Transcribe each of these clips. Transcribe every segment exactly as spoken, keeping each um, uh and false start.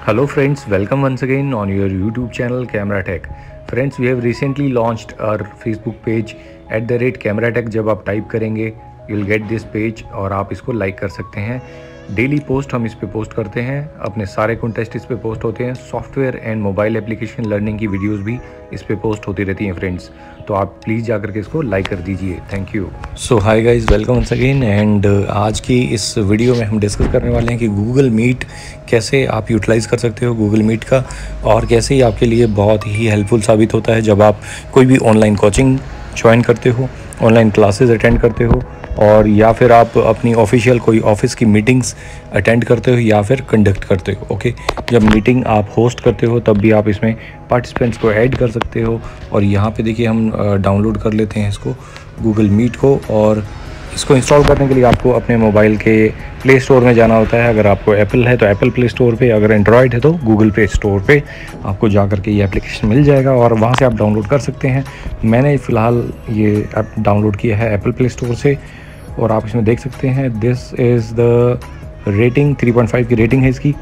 Hello friends, welcome once again on your YouTube channel Camera Tech. Friends, we have recently launched our Facebook page at the rate Camera Tech. जब आप type करेंगे you'll get this page और आप इसको like कर सकते हैं। Daily post हम इस पे पोस्ट करते हैं, अपने सारे कॉन्टेस्ट इस पे पोस्ट होते हैं, software and mobile application learning की वीडियोस भी इस पे पोस्ट होती रहती हैं फ्रेंड्स, तो आप प्लीज़ जाकर के इसको लाइक कर दीजिए। Thank you. So hi guys, welcome once again. And आज की इस वीडियो में हम डिस्कस करने वाले हैं कि गूगल मीट कैसे आप यूटिलाइज़ कर सकते हो गूगल मीट का, और कैसे ही आपके लिए बहुत ही हेल्पफुल साबित होता है जब आप कोई भी ऑनलाइन कोचिंग ज्वाइन करते हो, ऑनलाइन क्लासेस अटेंड करते हो, और या फिर आप अपनी ऑफिशियल कोई ऑफिस की मीटिंग्स अटेंड करते हो या फिर कंडक्ट करते हो। ओके, जब मीटिंग आप होस्ट करते हो तब भी आप इसमें पार्टिसिपेंट्स को ऐड कर सकते हो। और यहाँ पे देखिए हम डाउनलोड कर लेते हैं इसको गूगल मीट को, और इसको इंस्टॉल करने के लिए आपको अपने मोबाइल के प्ले स्टोर में जाना होता है। अगर आपको एप्पल है तो एप्पल प्ले स्टोर पे, अगर एंड्रॉयड है तो गूगल प्ले स्टोर पे आपको जा कर के ये एप्लीकेशन मिल जाएगा और वहाँ से आप डाउनलोड कर सकते हैं। मैंने फ़िलहाल ये ऐप डाउनलोड किया है एप्पल प्ले स्टोर से, और आप इसमें देख सकते हैं this is the rating, three point five की रेटिंग है इसकी।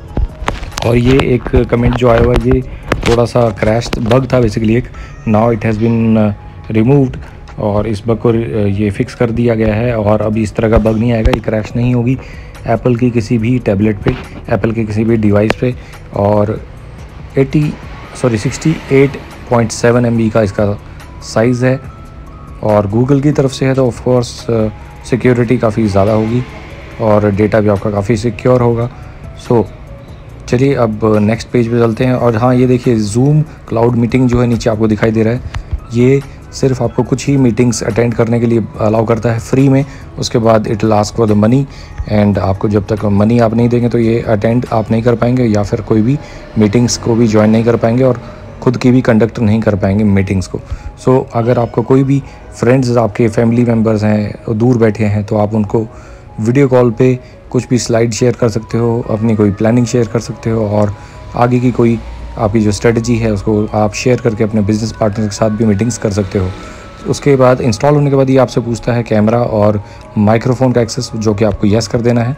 और ये एक कमेंट जो आया हुआ है ये थोड़ा सा क्रैश बग था बेसिकली एक, now it has been removed, और इस बग को ये फिक्स कर दिया गया है और अभी इस तरह का बग नहीं आएगा, ये क्रैश नहीं होगी एप्पल की किसी भी टैबलेट पे, एप्पल के किसी भी डिवाइस पे। और अस्सी sorry sixty eight point seven MB बी का इसका साइज़ है, और गूगल की तरफ से है तो ऑफ कोर्स सिक्योरिटी काफ़ी ज़्यादा होगी और डेटा भी आपका काफ़ी सिक्योर होगा। सो चलिए अब नेक्स्ट पेज पे चलते हैं। और हाँ, ये देखिए जूम क्लाउड मीटिंग जो है नीचे आपको दिखाई दे रहा है, ये सिर्फ आपको कुछ ही मीटिंग्स अटेंड करने के लिए अलाउ करता है फ्री में। उसके बाद it will ask for the money, and आपको जब तक मनी आप नहीं देंगे तो ये अटेंड आप नहीं कर पाएंगे या फिर कोई भी मीटिंग्स को भी ज्वाइन नहीं कर पाएंगे और खुद की भी कंडक्ट नहीं कर पाएंगे मीटिंग्स को। सो so, अगर आपको कोई भी फ्रेंड्स, आपके फैमिली मेम्बर्स हैं दूर बैठे हैं, तो आप उनको वीडियो कॉल पे कुछ भी स्लाइड शेयर कर सकते हो, अपनी कोई प्लानिंग शेयर कर सकते हो, और आगे की कोई आपकी जो स्ट्रेटजी है उसको आप शेयर करके अपने बिजनेस पार्टनर के साथ भी मीटिंग्स कर सकते हो। उसके बाद इंस्टॉल होने के बाद ये आपसे पूछता है कैमरा और माइक्रोफोन का एक्सेस, जो कि आपको येस कर देना है।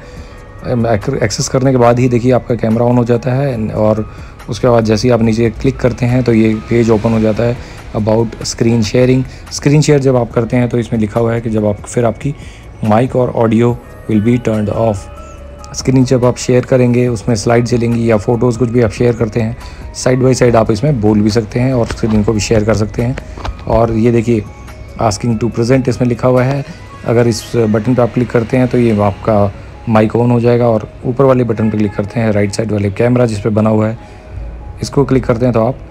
एक्सेस करने के बाद ही देखिए आपका कैमरा ऑन हो जाता है, और उसके बाद जैसे ही आप नीचे क्लिक करते हैं तो ये पेज ओपन हो जाता है about screen sharing. Screen share जब आप करते हैं तो इसमें लिखा हुआ है कि जब आप फिर आपकी माइक और audio will be turned off. Screen जब आप शेयर करेंगे उसमें स्लाइड चलेंगी या फ़ोटोज़ कुछ भी आप शेयर करते हैं, साइड बाई साइड आप इसमें बोल भी सकते हैं और स्क्रीन को भी शेयर कर सकते हैं। और ये देखिए आस्किंग टू प्रेजेंट इसमें लिखा हुआ है, अगर इस बटन पर आप क्लिक करते हैं तो ये आपका माइक ऑन हो जाएगा, और ऊपर वाले बटन पर क्लिक करते हैं राइट साइड वाले कैमरा जिस पे बना हुआ है, इसको क्लिक करते हैं तो आप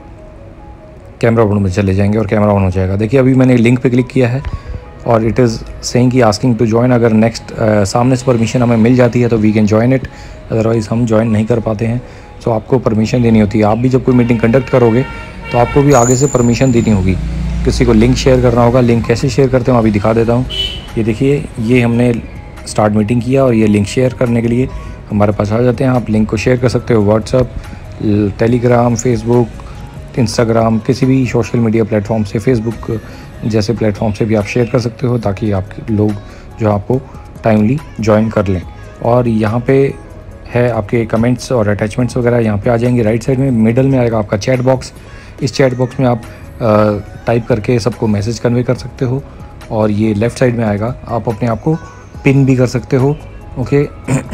कैमरा मोड में चले जाएंगे और कैमरा ऑन हो जाएगा। देखिए अभी मैंने लिंक पे क्लिक किया है और इट इज़ सेइंग कि आस्किंग टू जॉइन। अगर नेक्स्ट सामने से परमिशन हमें मिल जाती है तो we can join it, otherwise हम जॉइन नहीं कर पाते हैं। सो so, आपको परमिशन देनी होती है। आप भी जब कोई मीटिंग कंडक्ट करोगे तो आपको भी आगे से परमिशन देनी होगी, किसी को लिंक शेयर करना होगा। लिंक कैसे शेयर करते हो अभी दिखा देता हूँ। ये देखिए ये हमने स्टार्ट मीटिंग किया और ये लिंक शेयर करने के लिए हमारे पास आ जाते हैं। आप लिंक को शेयर कर सकते हो व्हाट्सअप, टेलीग्राम, फेसबुक, इंस्टाग्राम, किसी भी सोशल मीडिया प्लेटफॉर्म से, फेसबुक जैसे प्लेटफॉर्म से भी आप शेयर कर सकते हो, ताकि आपके लोग जो आपको टाइमली ज्वाइन कर लें। और यहाँ पे है आपके कमेंट्स और अटैचमेंट्स वगैरह यहाँ पे आ जाएंगे। राइट साइड में मिडल में आएगा आपका चैट बॉक्स। इस चैट बॉक्स में आप टाइप करके सबको मैसेज कन्वे कर सकते हो, और ये लेफ़्ट साइड में आएगा आप अपने आप को पिन भी कर सकते हो। ओके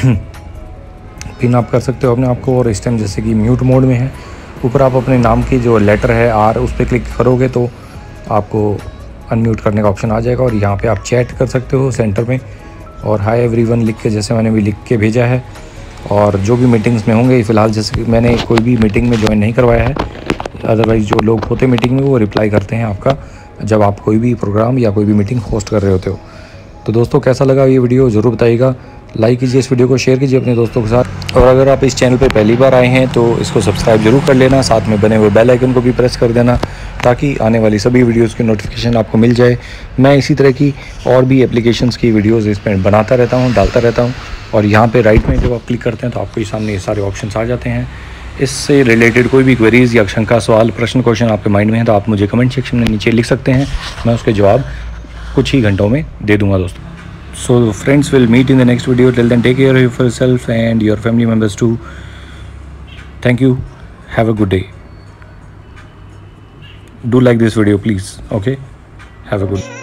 पिन आप कर सकते हो अपने आप को, और इस टाइम जैसे कि म्यूट मोड में है, ऊपर आप अपने नाम की जो लेटर है आर उस पर क्लिक करोगे तो आपको अनम्यूट करने का ऑप्शन आ जाएगा, और यहाँ पे आप चैट कर सकते हो सेंटर में, और हाय एवरीवन लिख के, जैसे मैंने भी लिख के भेजा है। और जो भी मीटिंग्स में होंगे, फ़िलहाल जैसे कि मैंने कोई भी मीटिंग में ज्वाइन नहीं करवाया है, अदरवाइज़ जो लोग होते मीटिंग में वो रिप्लाई करते हैं आपका जब आप कोई भी प्रोग्राम या कोई भी मीटिंग होस्ट कर रहे होते हो। तो दोस्तों कैसा लगा ये वीडियो ज़रूर बताइएगा, लाइक कीजिए इस वीडियो को, शेयर कीजिए अपने दोस्तों के साथ, और अगर आप इस चैनल पे पहली बार आए हैं तो इसको सब्सक्राइब जरूर कर लेना, साथ में बने हुए बेल आइकन को भी प्रेस कर देना, ताकि आने वाली सभी वीडियोस की नोटिफिकेशन आपको मिल जाए। मैं इसी तरह की और भी एप्लीकेशंस की वीडियोस इसमें बनाता रहता हूँ, डालता रहता हूँ। और यहाँ पे राइट में जब आप क्लिक करते हैं तो आपको सामने ये सारे ऑप्शंस आ जाते हैं। इससे रिलेटेड कोई भी क्वेरीज़ या शंका, सवाल, प्रश्न, क्वेश्चन आपके माइंड में है तो आप मुझे कमेंट सेक्शन में नीचे लिख सकते हैं, मैं उसके जवाब कुछ ही घंटों में दे दूँगा दोस्तों। So friends, will meet in the next video. Till then, take care of yourself and your family members too. Thank you. Have a good day. Do like this video, please. Okay? Have a good